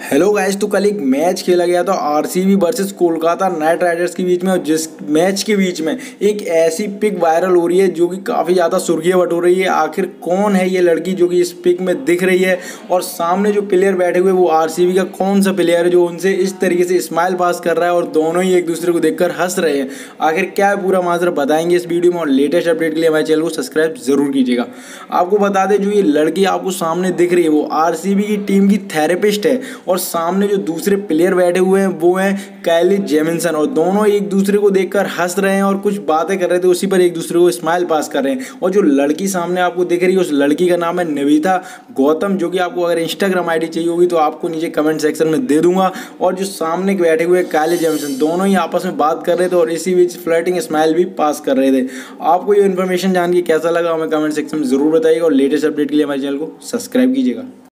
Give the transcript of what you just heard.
Hello guys, तो कल एक मैच खेला गया था RCB versus Kolkata Knight Riders के बीच में। और जिस मैच के बीच में एक ऐसी पिक वायरल हो रही है जो कि काफ़ी ज़्यादा सुर्खियां बटोर रही है। आखिर कौन है ये लड़की जो कि इस पिक में दिख रही है, और सामने जो प्लेयर बैठे हुए वो आरसीबी का कौन सा प्लेयर है जो उनसे इस तरीके से स्माइल पास कर रहा है और दोनों ही एक दूसरे को देखकर हंस रहे हैं। आखिर क्या है पूरा माजरा बताएंगे इस वीडियो में। और लेटेस्ट अपडेट के लिए हमारे चैनल को सब्सक्राइब जरूर कीजिएगा। आपको बता दें, जो ये लड़की आपको सामने दिख रही है वो आरसीबी की टीम की थेरेपिस्ट है, और सामने जो दूसरे प्लेयर बैठे हुए हैं वो हैं काइली जेमिसन। और दोनों एक दूसरे को देखकर हंस रहे हैं और कुछ बातें कर रहे थे, उसी पर एक दूसरे को स्माइल पास कर रहे हैं। और जो लड़की सामने आपको दिख रही है उस लड़की का नाम है निविता गौतम, जो कि आपको अगर इंस्टाग्राम आईडी चाहिए होगी तो आपको नीचे कमेंट सेक्शन में दे दूंगा। और जो सामने बैठे हुए काइली जेमिसन, दोनों ही आपस में बात कर रहे थे और इसी बीच फ्लर्टिंग स्माइल भी पास कर रहे थे। आपको ये इन्फॉर्मेशन जान के कैसा लगा हमें कमेंट सेक्शन में जरूर बताइएगा। और लेटेस्ट अपडेट के लिए हमारे चैनल को सब्सक्राइब कीजिएगा।